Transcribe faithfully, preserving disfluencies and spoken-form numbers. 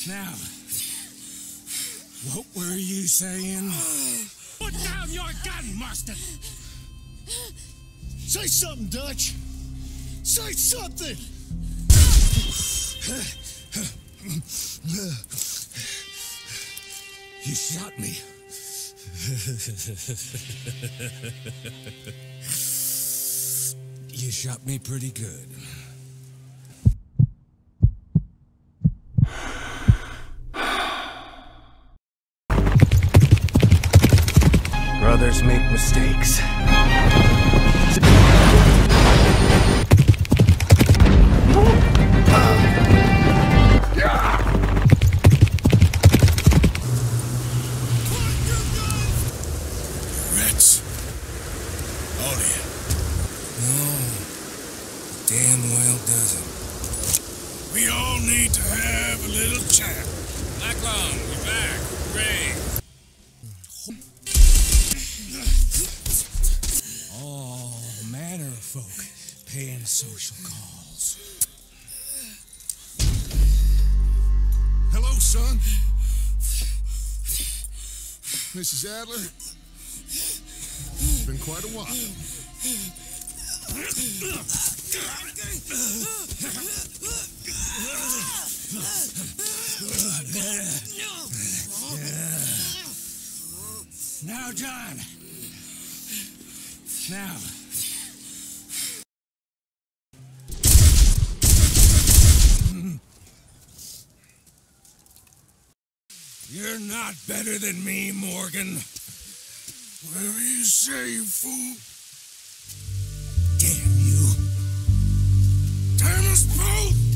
Now, what were you saying? Put down your gun, Marston! Say something, Dutch! Say something! You shot me. You shot me pretty good. Brothers make mistakes. Rats. All of you. No, damn well doesn't. We all need to have a little chat. Black Lung, we're back. Hooray. All manner of folk paying social calls. Hello, son. Missus Adler. It's been quite a while. Now, John. Now. You're not better than me, Morgan. Whatever you say, you fool. Damn you. Damn us both!